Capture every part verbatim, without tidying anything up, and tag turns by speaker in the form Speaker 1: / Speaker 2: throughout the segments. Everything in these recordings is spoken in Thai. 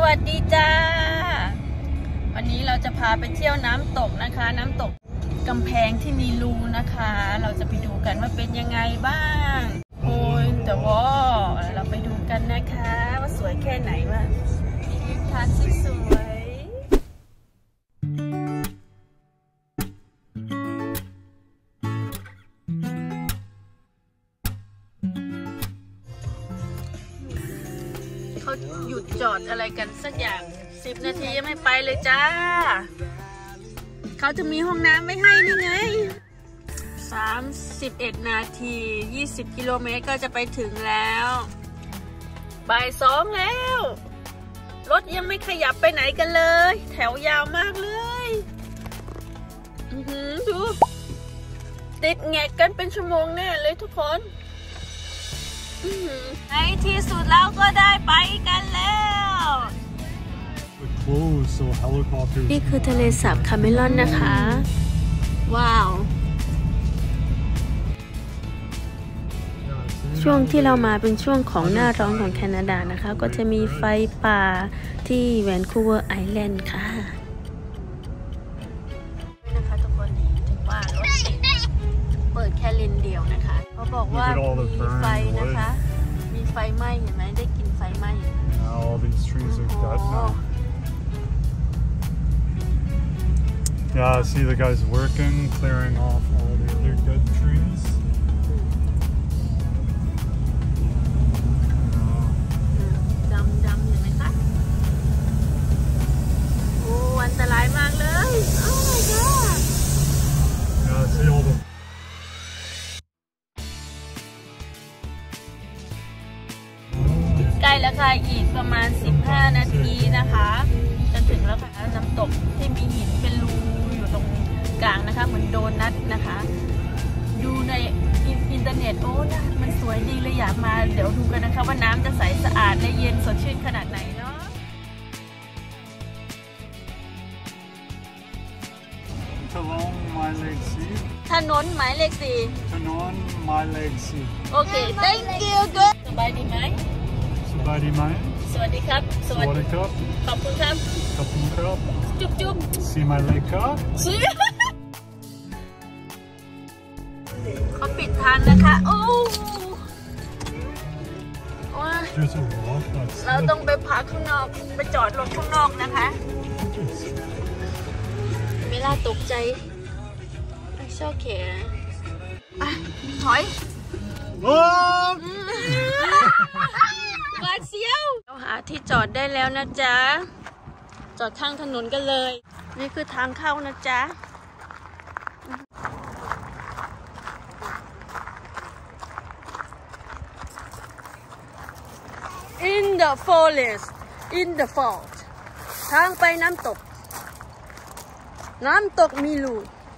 Speaker 1: วัสดีจ้าวันนี้เราจะพาไปเที่ยวน้ำตกนะคะน้ำตกกำแพงที่มีรูนะคะเราจะไปดูกันว่าเป็นยังไงบ้างโอ้ยแต่ว่าเราไปดูกันนะคะว่าสวยแค่ไหนว่าทานสวยเขาหยุดจอดอะไรกันสักอย่างสิบนาทียังไม่ไปเลยจ้าเขาจะมีห้องน้ำไม่ให้นี่ไงสามสิบเอ็ดนาทียี่สิบกิโลเมตรก็จะไปถึงแล้วบ่ายสองแล้วรถยังไม่ขยับไปไหนกันเลยแถวยาวมากเลยอือหือดูติดแงกกันเป็นชั่วโมงแน่เลยทุกคนในที่สุดเราก็ได้ไปกันแล้วนี่คือทะเลสาบคาเมลอนนะคะว้าวช่วงที่เรามาเป็นช่วงของหน้าร้อนของแคนาดานะคะก็จะมีไฟป่าที่แวนคูเวอร์ไอแลนด์ค่ะนะคะทุกคนถึงว่ารถติดเปิดแค่เลนเดียวนะคะเขาบอกว่ามีไฟนะคะมีไฟไหม้เห็นไหมได้กลิ่นไฟไหม้
Speaker 2: All these trees are dead now. Yeah, see the guys working, clearing off all the other dead trees.
Speaker 1: ดำดำเห็นไหมคะโอ้อันตรายมากเลยโอ้ my god
Speaker 2: Yeah, see all the
Speaker 1: ใกล้แล้วค่ะอีกประมาณสิบห้านาทีนะคะจะถึงแล้วค่ะน้ำตกที่มีหินเป็นรูอยู่ตรงกลางนะคะเหมือนโดนัทนะคะดูในอินเทอร์เน็ตโอ้นะมันสวยดีเลยอยากมาเดี๋ยวดูกันนะคะว่าน้ำจะใสสะอาดและเย็นสดชื่นขนาดไหนเนาะ
Speaker 2: ถนนหมายเลขสี่
Speaker 1: ถนนหมายเลขสี่
Speaker 2: ถนนหมายเลขสี่
Speaker 1: โอเค thank you good สบายดีไหม
Speaker 2: สบายดีไหม
Speaker 1: สวัสดีครับ
Speaker 2: สวัสดีครับ
Speaker 1: ขอบคุณครับ
Speaker 2: ขอบคุณครับ
Speaker 1: จุ๊บจุ๊บ
Speaker 2: สี่หมายเลขครับ
Speaker 1: เขาปิดทางนะคะโอ้ว้าเราต้องไปพักข้างนอกไปจอดรถข้างนอกนะคะเวลาตกใจไม่ชอบเขียนอ่ะถอยมาเซียวเราหาที่จอดได้แล้วนะจ๊ะจอดข้างถนนกันเลยนี่คือทางเข้านะจ๊ะIn the forest in the fault ทางไปน้ำตกน้ำตกมีรู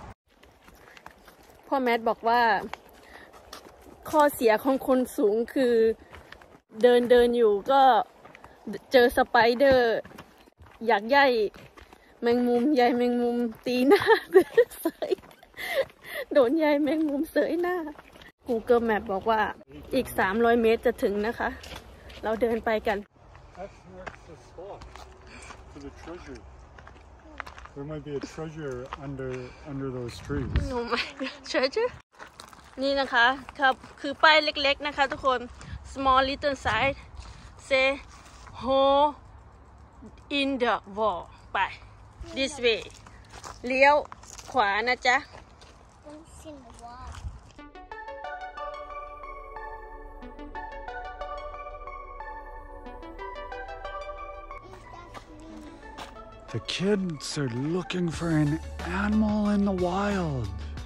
Speaker 1: พ่อแมทบอกว่าข้อเสียของคนสูงคือเดินเดินอยู่ก็เจอสไปเดอร์อยากใยแมงมุมใยแมงมุมตีหน้าเสยโดนใยแมงมุมเสยหน้า Google Map บอกว่าอีกสามร้อยเมตรจะถึงนะคะเราเดินไปกัน
Speaker 2: There might be a treasure under under those trees.
Speaker 1: No my treasure นี่นะคะครับคือป้ายเล็กๆนะคะทุกคน small little sign say hole in the wall ไป this way เลี้ยวขวานะจ๊ะ
Speaker 2: The kids are looking for an animal in the wild.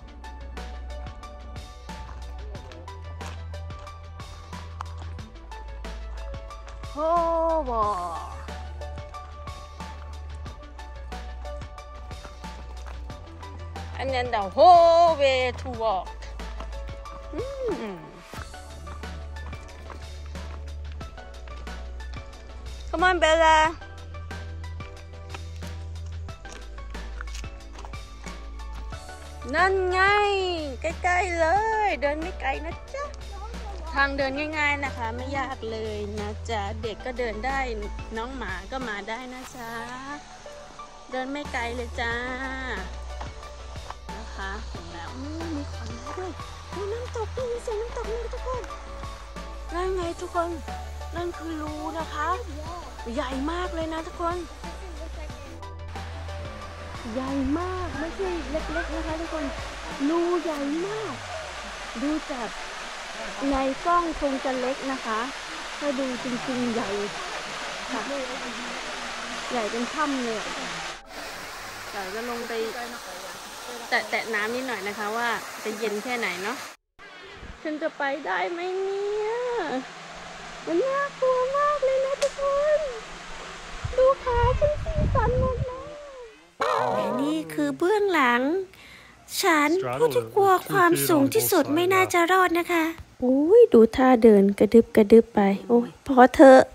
Speaker 1: Oh, wow. And then the whole way to walk. Mm. Come on, Bella.นั่นไงใกล้ๆเลยเดินไม่ไกลนะจ๊ะทางเดินง่ายๆนะคะไม่ยากเลยนะจ๊ะเด็กก็เดินได้น้องหมาก็มาได้นะจ๊ะเดินไม่ไกลเลยจ้านะคะแล้วมีขอนไม้ด้วยมีน้ำตกได้ยินเสียงน้ำตกนี่ทุกคนนั่นไงทุกคนนั่นคือรูนะคะใหญ่มากเลยนะทุกคนใหญ่มากไม่ใช่เล็กๆนะคะทุกคนรูใหญ่มากดูจากในกล้องคงจะเล็กนะคะถ้าดูจริงๆใหญ่ค่ะใหญ่เป็นถ้ำเลยเดี๋ยวจะลงไปแตะแตะน้ำนิดหน่อยนะคะว่าจะเย็นแค่ไหนเนาะฉันจะไปได้ไหมเนี่ยมันน่ากลัวมากเลยนะทุกคนดูขาฉันสีสันหมดเลยและนี่คือเบื้องหลังฉันผู้ที่กลัวความสูงที่สุดไม่น่าจะรอดนะคะโอ้ยดูท่าเดินกระดึบกระดึบไปโอ้ยพอเถอะ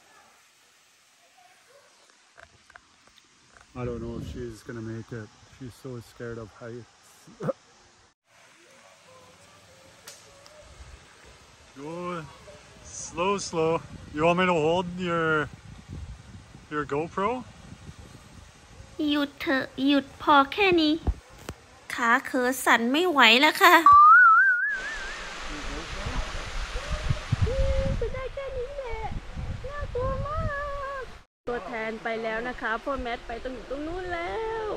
Speaker 2: I don't know if she's gonna make it. She's so scared of heights. Go slow, slow. You want me to hold your your GoPro?
Speaker 1: หยุดเถอะหยุดพอแค่นี้ขาเขอสั่นไม่ไหวแล้วค่ะจะได้แค่นี้แหละน่ากลัวมากตัวแทนไปแล้วนะคะพ่อแมทไปตรงตรงนู้นแล้ว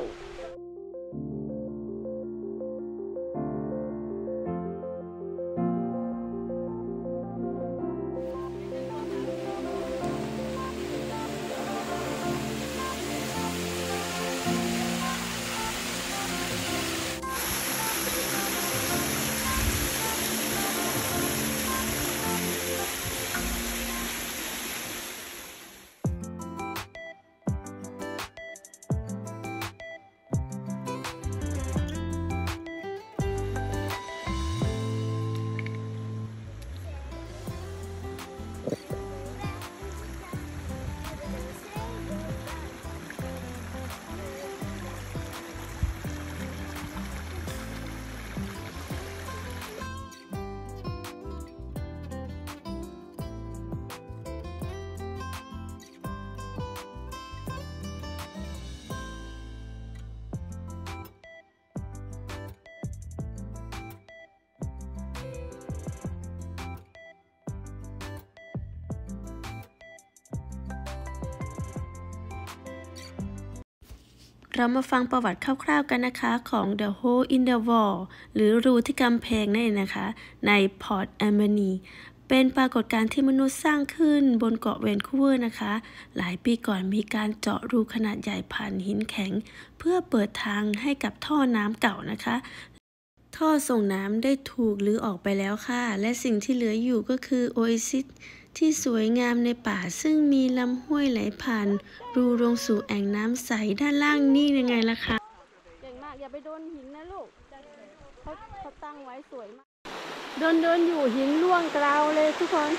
Speaker 1: เรามาฟังประวัติคร่าวๆกันนะคะของ The Hole in the Wall หรือรูที่กำแพงนั่นเองนะคะในพอร์ตแอมเบนีเป็นปรากฏการณ์ที่มนุษย์สร้างขึ้นบนเกาะแวนคูเวอร์นะคะหลายปีก่อนมีการเจาะรูขนาดใหญ่ผ่านหินแข็งเพื่อเปิดทางให้กับท่อน้ำเก่านะคะท่อส่งน้ำได้ถูกรื้อออกไปแล้วค่ะและสิ่งที่เหลืออยู่ก็คือโอเอซิสที่สวยงามในป่าซึ่งมีลำห้วยไหลผ่านรูลงสู่แอ่งน้ำใสด้านล่างนี่ยังไงล่ะคะเก่งมากอย่าไปโดนหินนะลูกเขาเขาตั้งไว้สวยมากเดินเดินอยู่หินร่วงกราวเลยทุกคน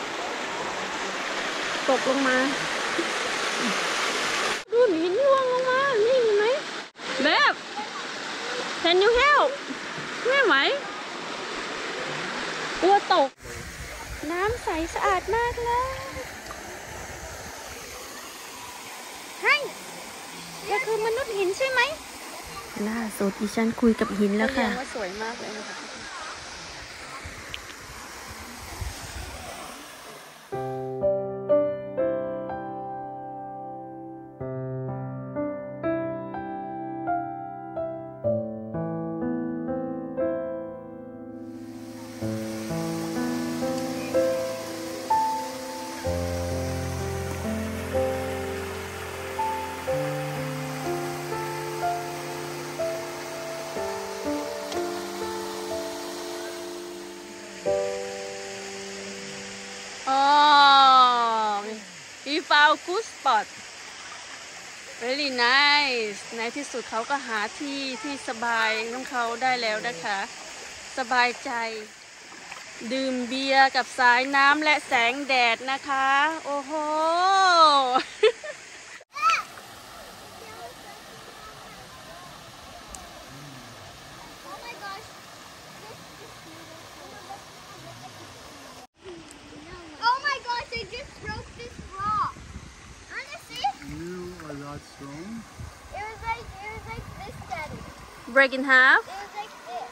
Speaker 1: ตกลงมาดูหินร่วงลงมานี่เห็นไหมแบบ Can you help ไม่ไหวกลัวตกน้ำใสสะอาดมากเลยใช่นี่คือมนุษย์หินใช่ไหมล่าสุดดิฉันคุยกับหินแล้วค่ะว่าสวยมากเลยนะคะfound good spot very nice ในที่สุดเขาก็หาที่ที่สบายของเขาได้แล้วนะคะสบายใจดื่มเบียร์กับสายน้ำและแสงแดดนะคะโอ้โห
Speaker 3: Oh
Speaker 1: break in half?
Speaker 3: It was like this.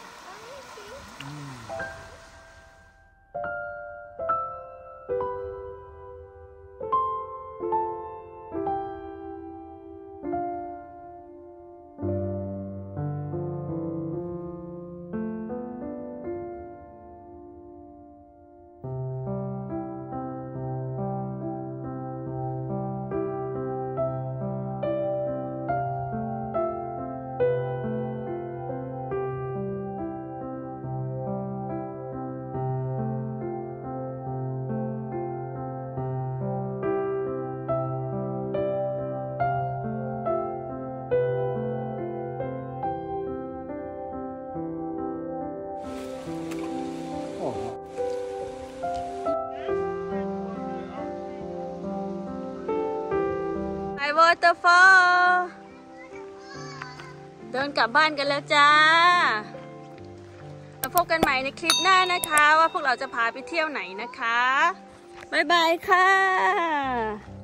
Speaker 1: By waterfall เดินกลับบ้านกันแล้วจ้ามาพบกันใหม่ในคลิปหน้านะคะว่าพวกเราจะพาไปเที่ยวไหนนะคะบ๊ายบายค่ะ